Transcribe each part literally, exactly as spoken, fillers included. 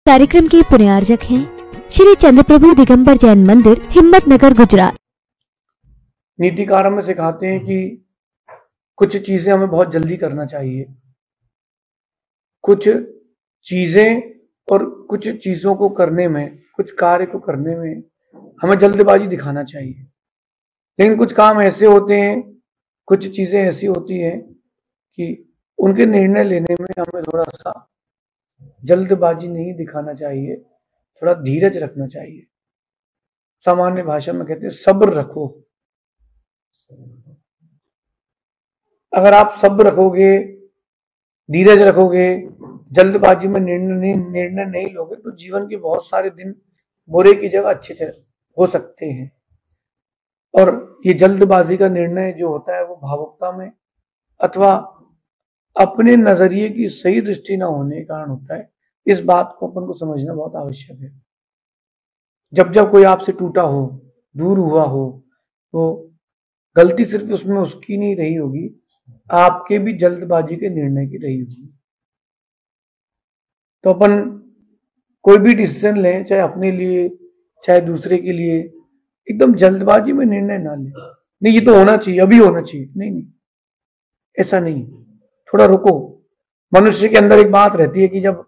कार्यक्रम के पुण्यार्जक हैं श्री चंद्रप्रभु दिगंबर जैन मंदिर, हिम्मतनगर, गुजरात। नीतिकार में सिखाते हैं कि कुछ चीजें हमें बहुत जल्दी करना चाहिए, कुछ चीजें और कुछ चीजों को करने में, कुछ कार्य को करने में हमें जल्दबाजी दिखाना चाहिए। लेकिन कुछ काम ऐसे होते हैं, कुछ चीजें ऐसी होती हैं कि उनके निर्णय लेने में हमें थोड़ा सा जल्दबाजी नहीं दिखाना चाहिए, थोड़ा धीरज रखना चाहिए। सामान्य भाषा में कहते हैं सब्र रखो। अगर आप सब्र रखोगे, धीरज रखोगे, जल्दबाजी में निर्णय नहीं निर्णय नहीं लोगे तो जीवन के बहुत सारे दिन बुरे की जगह अच्छे हो सकते हैं। और ये जल्दबाजी का निर्णय जो होता है वो भावुकता में अथवा अपने नजरिए की सही दृष्टि न होने के कारण होता है। इस बात को अपन को समझना बहुत आवश्यक है। जब जब कोई आपसे टूटा हो, दूर हुआ हो, तो गलती सिर्फ उसमें उसकी नहीं रही होगी, आपके भी जल्दबाजी के निर्णय की रही होगी। तो अपन कोई भी डिसीजन लें, चाहे अपने लिए चाहे दूसरे के लिए, एकदम जल्दबाजी में निर्णय ना लें। नहीं ये तो होना चाहिए, अभी होना चाहिए, नहीं नहीं ऐसा नहीं। थोड़ा रुको। मनुष्य के अंदर एक बात रहती है कि जब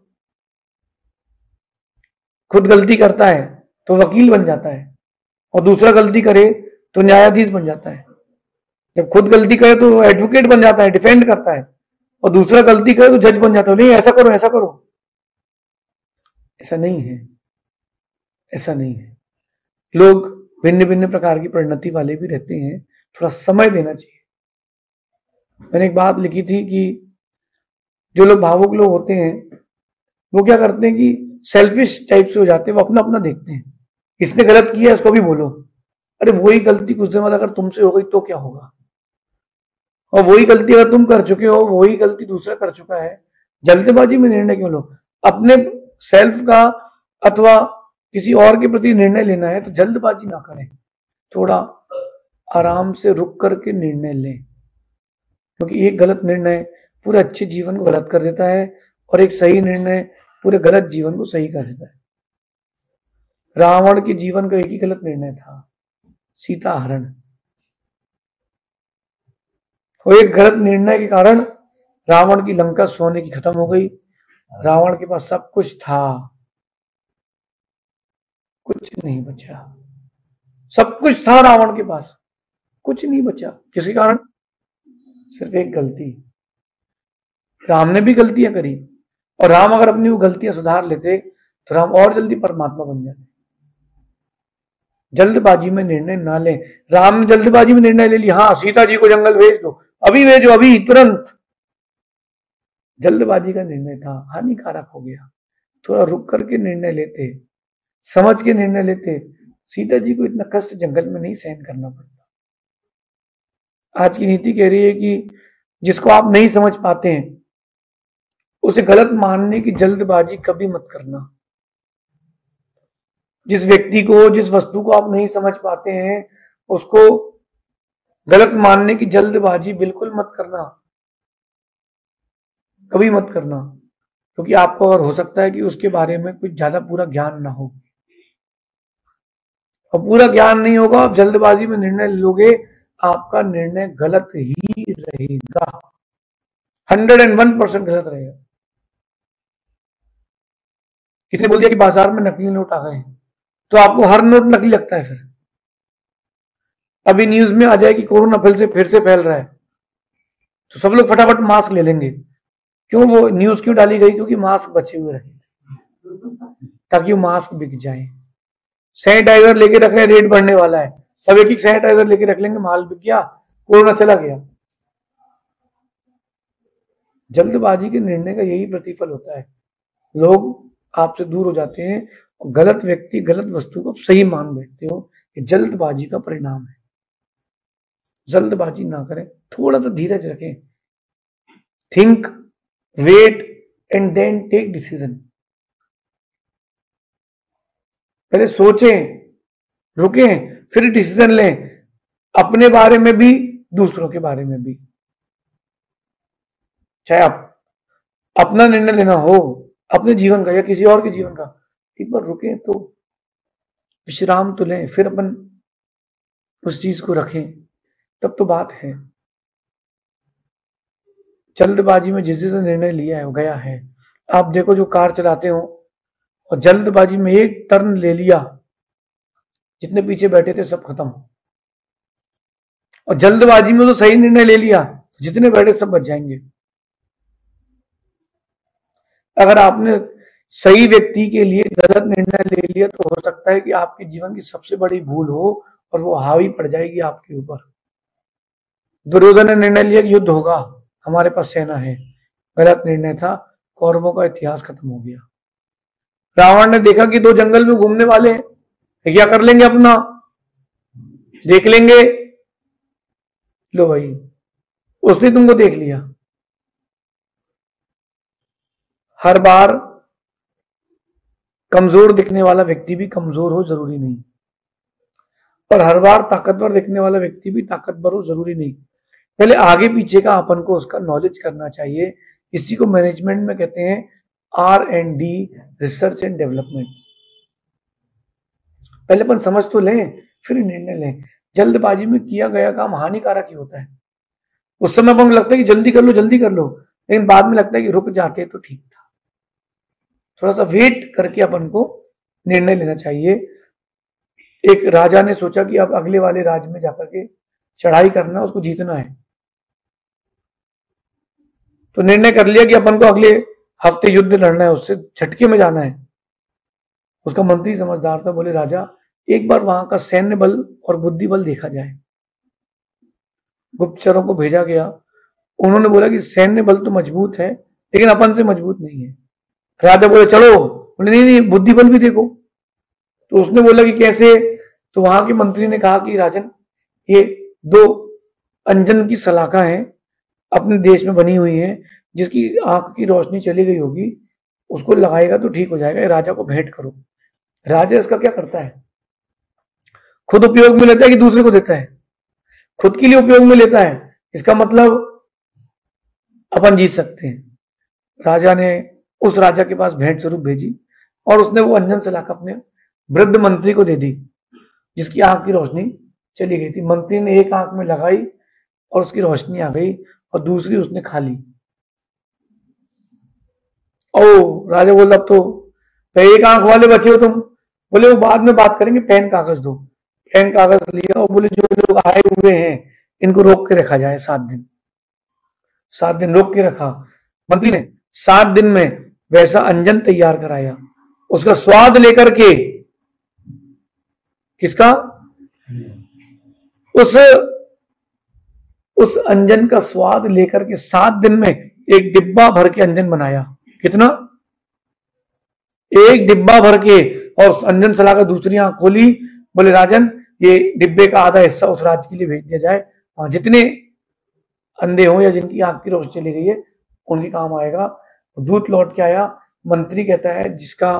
खुद गलती करता है तो वकील बन जाता है, और दूसरा गलती करे तो न्यायाधीश बन जाता है। जब खुद गलती करे तो एडवोकेट बन जाता है, डिफेंड करता है, और दूसरा गलती करे तो जज बन जाता है। नहीं ऐसा करो ऐसा करो, ऐसा नहीं है, ऐसा नहीं है। लोग भिन्न भिन्न प्रकार की परिणति वाले भी रहते हैं, थोड़ा समय देना चाहिए। मैंने एक बात लिखी थी कि जो लोग भावुक लोग होते हैं वो क्या करते हैं कि सेल्फिश टाइप से हो जाते हैं, वो अपना अपना देखते हैं। इसने गलत किया इसको भी बोलो, अरे वही गलती कुछ दिन बाद अगर तुमसे हो गई तो क्या होगा, और वही गलती अगर तुम कर चुके हो, वही गलती दूसरा कर चुका है। जल्दबाजी में निर्णय क्यों लो? अपने सेल्फ का अथवा किसी और के प्रति निर्णय लेना है तो जल्दबाजी ना करें, थोड़ा आराम से रुक करके निर्णय लें, क्योंकि एक गलत निर्णय पूरे अच्छे जीवन को गलत कर देता है और एक सही निर्णय पूरे गलत जीवन को सही कर देता है। रावण के जीवन का एक ही गलत निर्णय था, सीता हरण। वो एक गलत निर्णय के कारण रावण की लंका सोने की खत्म हो गई। रावण के पास सब कुछ था, कुछ नहीं बचा। सब कुछ था रावण के पास, कुछ नहीं बचा। किसी कारण? सिर्फ एक गलती। राम ने भी गलतियां करी, और राम अगर अपनी वो गलतियां सुधार लेते तो राम और जल्दी परमात्मा बन जाते। जल्दबाजी में निर्णय ना लें। राम ने जल्दबाजी में निर्णय ले लिया, हाँ सीता जी को जंगल भेज दो, अभी भेजो, अभी तुरंत। जल्दबाजी का निर्णय था, हानिकारक हो गया। थोड़ा रुक करके निर्णय लेते, समझ के निर्णय लेते, सीता जी को इतना कष्ट जंगल में नहीं सहन करना पड़ता। आज की नीति कह रही है कि जिसको आप नहीं समझ पाते हैं उसे गलत मानने की जल्दबाजी कभी मत करना। जिस व्यक्ति को, जिस वस्तु को आप नहीं समझ पाते हैं उसको गलत मानने की जल्दबाजी बिल्कुल मत करना, कभी मत करना, क्योंकि आपको अगर हो सकता है कि उसके बारे में कुछ ज्यादा पूरा ज्ञान ना हो, और पूरा ज्ञान नहीं होगा, आप जल्दबाजी में निर्णय लोगे, आपका निर्णय गलत ही रहेगा, हंड्रेड एंड वन परसेंट गलत रहेगा। किसने बोल दिया कि बाजार में नकली नोट आ गए हैं, तो आपको हर नोट नकली लगता है। फिर अभी न्यूज में आ जाए कि कोरोना फिर से फिर से फैल रहा है, तो सब लोग फटाफट मास्क ले लेंगे। क्यों? वो न्यूज क्यों डाली गई? क्योंकि मास्क बचे हुए रहे, ताकि वो मास्क बिक जाए। सैनिटाइजर लेके रख रहे, रेट बढ़ने वाला है, सब एक एक सैनिटाइजर लेके रख लेंगे, माल बिक गया, कोरोना चला गया। जल्दबाजी के निर्णय का यही प्रतिफल होता है, लोग आपसे दूर हो जाते हैं और गलत व्यक्ति गलत वस्तु को सही मान बैठते हो। ये जल्दबाजी का परिणाम है। जल्दबाजी ना करें, थोड़ा सा धीरज रखें, think, wait and then take decision. पहले सोचें, रुकें, फिर डिसीजन लें, अपने बारे में भी दूसरों के बारे में भी। चाहे आप अपना निर्णय लेना हो, अपने जीवन का या किसी और के जीवन का, एक बार रुकें तो विश्राम तो लें, फिर अपन उस चीज को रखें, तब तो बात है। जल्दबाजी में जिस जिसने निर्णय लिया है वो गया है। आप देखो जो कार चलाते हो और जल्दबाजी में एक टर्न ले लिया, जितने पीछे बैठे थे सब खत्म। और जल्दबाजी में तो सही निर्णय ले लिया, जितने बैठे सब बच जाएंगे। अगर आपने सही व्यक्ति के लिए गलत निर्णय ले लिया तो हो सकता है कि आपके जीवन की सबसे बड़ी भूल हो और वो हावी पड़ जाएगी आपके ऊपर। दुर्योधन ने निर्णय लिया कि युद्ध होगा, हमारे पास सेना है, गलत निर्णय था, कौरवों का इतिहास खत्म हो गया। रावण ने देखा कि दो जंगल में घूमने वाले हैं, क्या कर लेंगे, अपना देख लेंगे, लो भाई उसने तुमको देख लिया। हर बार कमजोर दिखने वाला व्यक्ति भी कमजोर हो जरूरी नहीं, और हर बार ताकतवर दिखने वाला व्यक्ति भी ताकतवर हो जरूरी नहीं। पहले आगे पीछे का अपन को उसका नॉलेज करना चाहिए। इसी को मैनेजमेंट में कहते हैं R and D, research and development. पहले अपन समझ तो लें, फिर निर्णय लें। जल्दबाजी में किया गया काम हानिकारक ही होता है। उस समय अपन को लगता है कि जल्दी कर लो जल्दी कर लो, लेकिन बाद में लगता है कि रुक जाते तो ठीक था। थोड़ा सा वेट करके अपन को निर्णय लेना चाहिए। एक राजा ने सोचा कि अब अगले वाले राज्य में जाकर के चढ़ाई करना, उसको जीतना है, तो निर्णय कर लिया कि अपन को अगले हफ्ते युद्ध लड़ना है, उससे झटके में जाना है। उसका मंत्री समझदार था, बोले राजा एक बार वहां का सैन्य बल और बुद्धि बल देखा जाए। गुप्तचरों को भेजा गया, उन्होंने बोला कि सैन्य बल तो मजबूत है लेकिन अपन से मजबूत नहीं है। राजा बोले चलो, बोले नहीं नहीं बुद्धि बल भी देखो। तो उसने बोला कि कैसे, तो वहां के मंत्री ने कहा कि राजन ये दो अंजन की सलाखा है, अपने देश में बनी हुई है, जिसकी आंख की रोशनी चली गई होगी उसको लगाएगा तो ठीक हो जाएगा, राजा को भेंट करो। राजा इसका क्या करता है, खुद उपयोग में लेता है कि दूसरे को देता है? खुद के लिए उपयोग में लेता है। इसका मतलब अपन जीत सकते हैं। राजा ने उस राजा के पास भेंट स्वरूप भेजी और उसने वो अंजन सलाखा अपने वृद्ध मंत्री को दे दी, जिसकी आंख की रोशनी चली गई थी। मंत्री ने एक आंख में लगाई और उसकी रोशनी आ गई और दूसरी उसने खा ली। ओ राजा बोला अब तो एक आंख वाले बचे हो तुम। बोले वो बाद में बात करेंगे, पेन कागज दो। पेन कागज लिया और बोले जो लोग आए हुए हैं इनको रोक के रखा जाए सात दिन। सात दिन रोक के रखा मंत्री ने। सात दिन में वैसा अंजन तैयार कराया, उसका स्वाद लेकर के, किसका, उस उस अंजन का स्वाद लेकर के सात दिन में एक डिब्बा भर के अंजन बनाया। कितना? एक डिब्बा भर के। और अंजन सलाखा दूसरी आंख खोली, बोले राजन ये डिब्बे का आधा हिस्सा उस राज्य के लिए भेज दिया जाए, और जितने अंधे हो या जिनकी आंख की रोशनी चली गई है उनके काम आएगा। दूत लौट के आया। मंत्री कहता है जिसका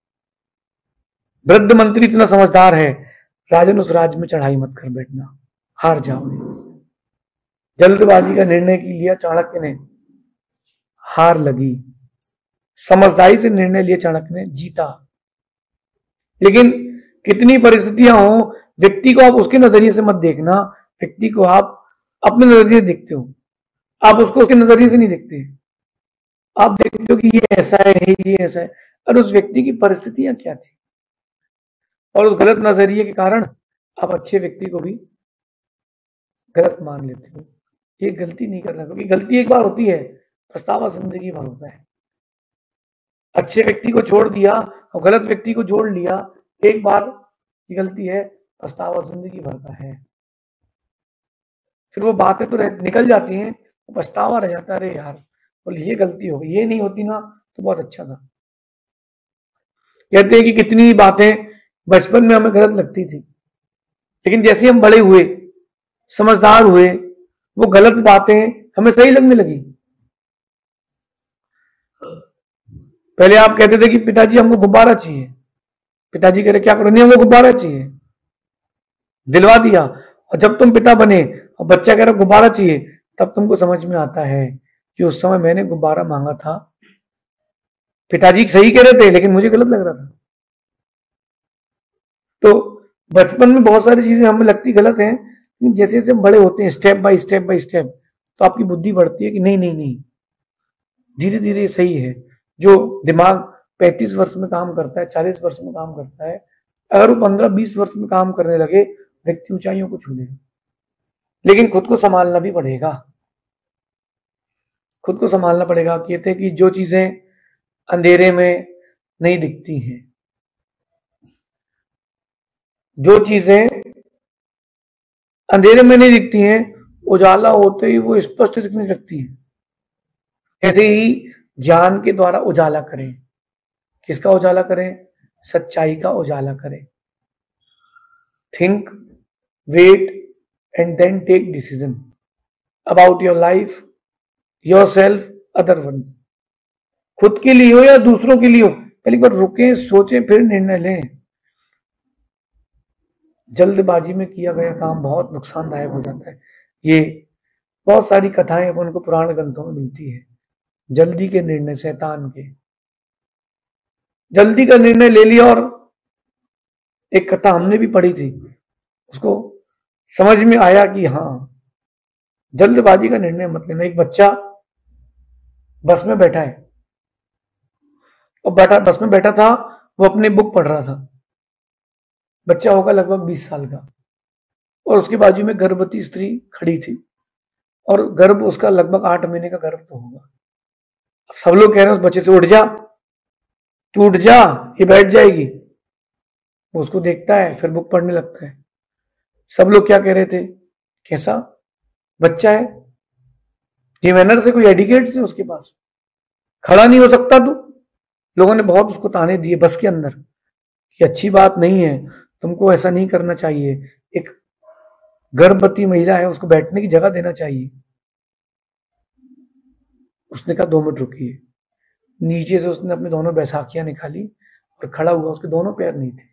वृद्ध मंत्री इतना समझदार है, राजन उस राज्य में चढ़ाई मत कर बैठना, हार जाओगे। जल्दबाजी का निर्णय की लिया चाणक्य ने, हार लगी। समझदारी से निर्णय लिया चाणक्य ने, जीता। लेकिन कितनी परिस्थितियां हो, व्यक्ति को आप उसके नजरिए से मत देखना, व्यक्ति को आप अपने नजरिए से देखते हो, आप उसको उसके नजरिए से नहीं देखते। आप देखते हो कि ये ऐसा है, ये ऐसा है, और उस व्यक्ति की परिस्थितियां क्या थी, और उस गलत नजरिए के कारण आप अच्छे व्यक्ति को भी गलत मान लेते हो। ये गलती नहीं करना, क्योंकि गलती एक बार होती है, पछतावा जिंदगी भर होता है। अच्छे व्यक्ति को छोड़ दिया और गलत व्यक्ति को जोड़ लिया, एक बार की गलती है, पछतावा जिंदगी भर का है। फिर वो बातें तो निकल जाती हैं, पछतावा रह जाता है, अरे यार बोले ये गलती हो गई, ये नहीं होती ना तो बहुत अच्छा था। कहते हैं कि कितनी बातें बचपन में हमें गलत लगती थी, लेकिन जैसे हम बड़े हुए, समझदार हुए, वो गलत बातें हमें सही लगने लगी। पहले आप कहते थे कि पिताजी हमको गुब्बारा चाहिए, पिताजी कह रहे क्या करो, नहीं हमको गुब्बारा चाहिए, दिलवा दिया। और जब तुम पिता बने और बच्चा कह रहा गुब्बारा चाहिए, तब तुमको समझ में आता है कि उस समय मैंने गुब्बारा मांगा था पिताजी सही कह रहे थे लेकिन मुझे गलत लग रहा था। तो बचपन में बहुत सारी चीजें हमें लगती गलत हैं, लेकिन जैसे जैसे हम बड़े होते हैं step by step by step, तो आपकी बुद्धि बढ़ती है कि नहीं नहीं नहीं, धीरे धीरे सही है। जो दिमाग पैंतीस वर्ष में काम करता है, चालीस वर्ष में काम करता है, अगर वो पंद्रह बीस वर्ष में काम करने लगे, व्यक्ति ऊंचाइयों को छू लेगा। लेकिन खुद को संभालना भी पड़ेगा, खुद को संभालना पड़ेगा। कहते हैं कि जो चीजें अंधेरे में नहीं दिखती हैं, जो चीजें अंधेरे में नहीं दिखती हैं, उजाला होते ही वो स्पष्ट दिखने लगती हैं। ऐसे ही ज्ञान के द्वारा उजाला करें। किसका उजाला करें? सच्चाई का उजाला करें। Think, wait and then take decision about your life, your self, other one. खुद के लिए हो या दूसरों के लिए हो, पहले एक बार रुकें, सोचें, फिर निर्णय लें। जल्दबाजी में किया गया काम बहुत नुकसानदायक हो जाता है। ये बहुत सारी कथाएं अपन को पुराण ग्रंथों में मिलती है। जल्दी के निर्णय शैतान के। जल्दी का निर्णय ले लिया, और एक कथा हमने भी पढ़ी थी, उसको समझ में आया कि हाँ, जल्दबाजी का निर्णय मत लेना। एक बच्चा बस में बैठा है, और बैठा बस में बैठा था, वो अपनी बुक पढ़ रहा था। बच्चा होगा लगभग बीस साल का, और उसके बाजू में गर्भवती स्त्री खड़ी थी, और गर्भ उसका लगभग आठ महीने का गर्भ तो होगा। अब सब लोग कह रहे हैं उस बच्चे से, उठ जा, तू उठ जा, ये बैठ जाएगी। वो उसको देखता है, फिर बुक पढ़ने लगता है। सब लोग क्या कह रहे थे, कैसा बच्चा है, ये मैनर से, कोई एडिकेट से उसके पास, खड़ा नहीं हो सकता तू। लोगों ने बहुत उसको ताने दिए बस के अंदर कि अच्छी बात नहीं है, तुमको ऐसा नहीं करना चाहिए, एक गर्भवती महिला है, उसको बैठने की जगह देना चाहिए। उसने कहा दो मिनट रुकिए। नीचे से उसने अपनी दोनों बैसाखियां निकाली और खड़ा हुआ, उसके दोनों पैर नहीं थे।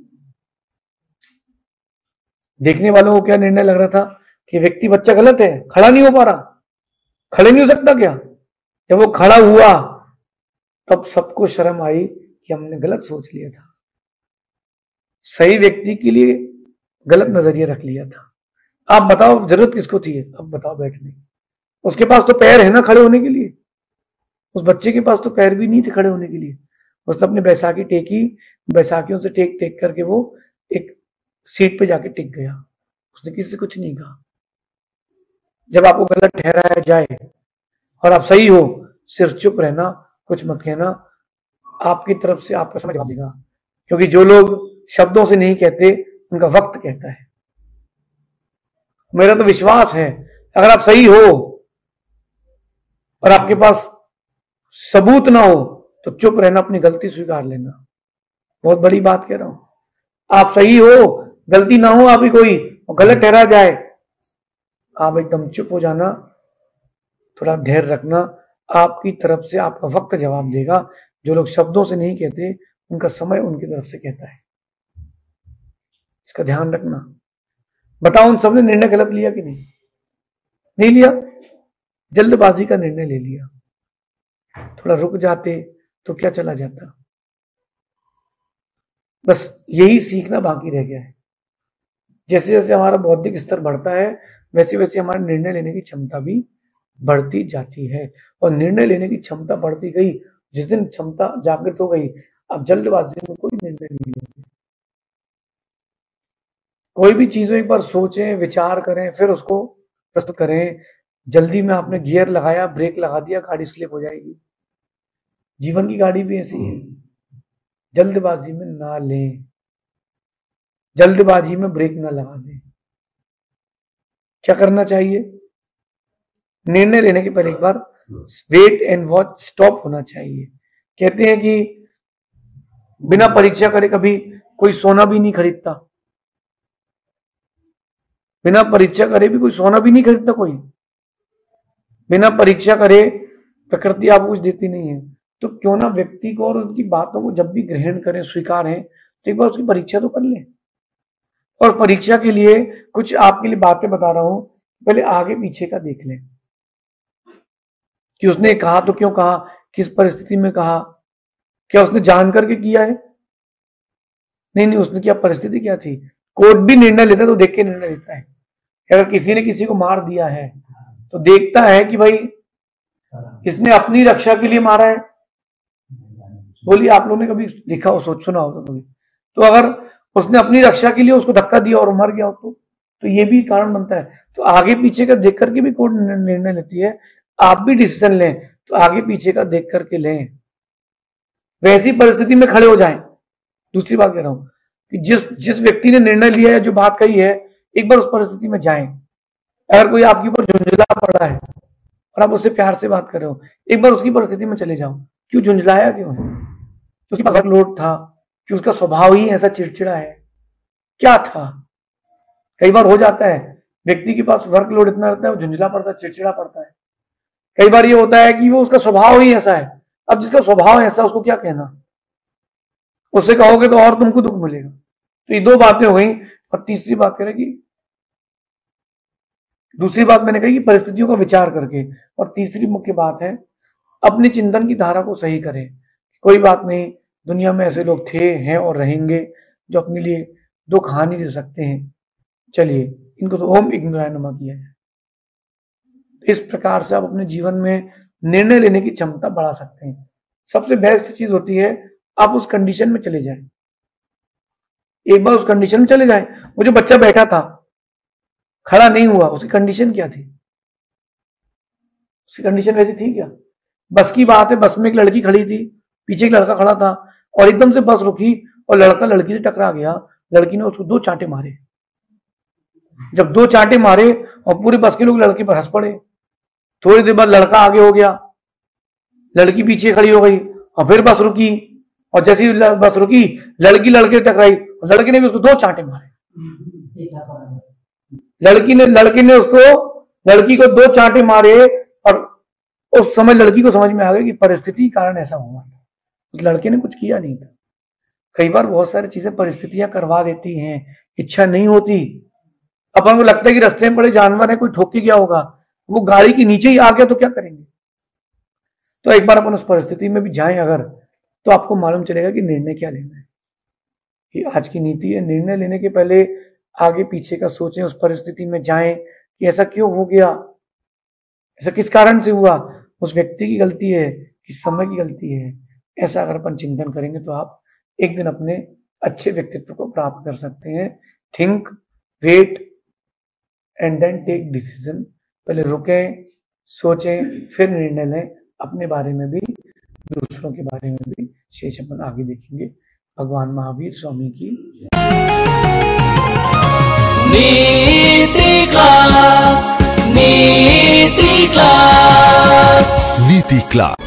देखने वालों को क्या निर्णय लग रहा था कि व्यक्ति बच्चा गलत है, खड़ा नहीं हो पा रहा, खड़े नहीं हो सकता क्या? जब वो खड़ा हुआ तब सबको शर्म आई कि हमने गलत सोच लिया था, सही व्यक्ति के लिए गलत नजरिया रख लिया था। आप बताओ जरूरत किसको थी? अब बताओ बैठने, उसके पास तो पैर है ना खड़े होने के लिए। उस बच्चे के पास तो पैर भी नहीं थे खड़े होने के लिए। उसने अपनी बैसाखी टेकी, बैसाखियों से टेक टेक करके वो एक सीट पे जाके टिक गया। उसने किसी से कुछ नहीं कहा। जब आपको गलत ठहराया जाए और आप सही हो, सिर्फ चुप रहना, कुछ मत कहना, आपकी तरफ से आपका समय जवाब देगा। क्योंकि जो लोग शब्दों से नहीं कहते, उनका वक्त कहता है। मेरा तो विश्वास है, अगर आप सही हो और आपके पास सबूत ना हो तो चुप रहना, अपनी गलती स्वीकार लेना। बहुत बड़ी बात कह रहा हूं। आप सही हो, गलती ना हो आपकी कोई, और गलत ठहरा जाए, आप एकदम चुप हो जाना, थोड़ा धैर्य रखना। आपकी तरफ से आपका वक्त जवाब देगा। जो लोग शब्दों से नहीं कहते, उनका समय उनकी तरफ से कहता है। इसका ध्यान रखना। बताओ उन सबने निर्णय गलत लिया कि नहीं? नहीं लिया, जल्दबाजी का निर्णय ले लिया। थोड़ा रुक जाते तो क्या चला जाता। बस यही सीखना बाकी रह गया है। जैसे जैसे हमारा बौद्धिक स्तर बढ़ता है, वैसे वैसे हमारे निर्णय लेने की क्षमता भी बढ़ती जाती है। और निर्णय लेने की क्षमता बढ़ती गई, जिस दिन क्षमता जागृत हो गई, अब जल्दबाजी में कोई निर्णय नहीं लेते। कोई भी चीजों एक बार सोचें, विचार करें, फिर उसको प्रस्तुत करें। जल्दी में आपने गियर लगाया, ब्रेक लगा दिया, गाड़ी स्लिप हो जाएगी। जीवन की गाड़ी भी ऐसी है। जल्दबाजी में ना लें, जल्दबाजी में ब्रेक ना लगा दें। क्या करना चाहिए? निर्णय लेने के पहले एक बार वेट एंड वॉच, स्टॉप होना चाहिए। कहते हैं कि बिना परीक्षा करे कभी कोई सोना भी नहीं खरीदता। बिना परीक्षा करे भी कोई सोना भी नहीं खरीदता। कोई बिना परीक्षा करे प्रकृति आपको कुछ देती नहीं है। तो क्यों ना व्यक्ति को और उनकी बातों को जब भी ग्रहण करें, स्वीकारें, तो एक बार उसकी परीक्षा तो कर लें। और परीक्षा के लिए कुछ आपके लिए बातें बता रहा हूं, पहले आगे पीछे का देख लें कि उसने कहा तो क्यों कहा, किस परिस्थिति में कहा, क्या उसने जान करके किया है? नहीं नहीं, उसने क्या, परिस्थिति क्या थी। कोर्ट भी निर्णय लेता है तो देख के निर्णय लेता है। अगर किसी ने किसी को मार दिया है तो देखता है कि भाई इसने अपनी रक्षा के लिए मारा है। बोलिए, आप लोगों ने कभी देखा हो, सोच सुना होगा कभी? तो अगर उसने अपनी रक्षा के लिए उसको धक्का दिया और मर गया हो तो, तो ये भी कारण बनता है। तो आगे पीछे का देख करके भी कोर्ट निर्णय लेती है। आप भी डिसीजन लें तो आगे पीछे का देख करके लें, वैसी परिस्थिति में खड़े हो जाएं। दूसरी बात कह रहा हूं कि जिस जिस व्यक्ति ने निर्णय लिया है, जो बात कही है, एक बार उस परिस्थिति में जाएं। अगर कोई आपके ऊपर झुंझला पड़ा है और आप उससे प्यार से बात कर रहे हो, एक बार उसकी परिस्थिति में चले जाओ। क्यों झुंझलाया, क्यों है? तो उसके पास वर्कलोड था कि उसका स्वभाव ही ऐसा चिड़चिड़ा है, क्या था? कई बार हो जाता है व्यक्ति के पास वर्कलोड इतना रहता है, वो झुंझला पड़ता है, चिड़चिड़ा पड़ता है। कई बार ये होता है कि वो उसका स्वभाव ही ऐसा है। अब जिसका स्वभाव ऐसा, उसको क्या कहना? उससे कहोगे तो और तुमको दुख मिलेगा। तो ये दो बातें हो गई। और तीसरी बात करेगी, दूसरी बात मैंने कही कि परिस्थितियों का विचार करके, और तीसरी मुख्य बात है अपने चिंतन की धारा को सही करें। कोई बात नहीं, दुनिया में ऐसे लोग थे, हैं और रहेंगे जो अपने लिए दुख हानि दे सकते हैं। चलिए, इनको तो ओम इग्नोराय नमः किया है। इस प्रकार से आप अपने जीवन में निर्णय लेने की क्षमता बढ़ा सकते हैं। सबसे बेस्ट चीज होती है आप उस कंडीशन में चले जाएं। एक बार उस कंडीशन में चले जाएं। वो जो बच्चा बैठा था, खड़ा नहीं हुआ, उसकी कंडीशन क्या थी? उसकी कंडीशन वैसी थी क्या? बस की बात है, बस में एक लड़की खड़ी थी, पीछे एक लड़का खड़ा था, और एकदम से बस रुकी और लड़का लड़की से टकरा गया। लड़की ने उसको दो चांटे मारे। जब दो चांटे मारे और पूरे बस के लोग लड़के पर हंस पड़े। थोड़ी देर बाद लड़का आगे हो गया, लड़की पीछे खड़ी हो गई, और फिर बस रुकी, और जैसे ही बस रुकी, लड़की लड़के टकराई, लड़के ने भी उसको दो चांटे मारे। लड़की ने लड़के ने उसको लड़की को दो चांटे मारे, और उस समय लड़की को समझ में आ गया कि परिस्थिति कारण ऐसा हुआ। उस लड़के ने कुछ किया नहीं था। कई बार बहुत सारी चीजें परिस्थितियां करवा देती हैं, इच्छा नहीं होती। अपन को लगता है कि रास्ते में पड़े जानवर है, कोई ठोक के गया होगा, वो गाड़ी के नीचे ही आ गया तो क्या करेंगे? तो एक बार अपन उस परिस्थिति में भी जाएं अगर, तो आपको मालूम चलेगा कि निर्णय क्या लेना है। कि आज की नीति है, निर्णय लेने के पहले आगे पीछे का सोचें, उस परिस्थिति में जाएं कि ऐसा क्यों हो गया, ऐसा किस कारण से हुआ, उस व्यक्ति की गलती है, किस समय की गलती है। ऐसा अगर अपन चिंतन करेंगे तो आप एक दिन अपने अच्छे व्यक्तित्व को प्राप्त कर सकते हैं। Think, wait and then take decision. पहले रुकें, सोचें, फिर निर्णय लें, अपने बारे में भी, दूसरों के बारे में भी। शेष अपन आगे देखेंगे। भगवान महावीर स्वामी की नीति क्लास, नीति क्लास, नीति क्लास।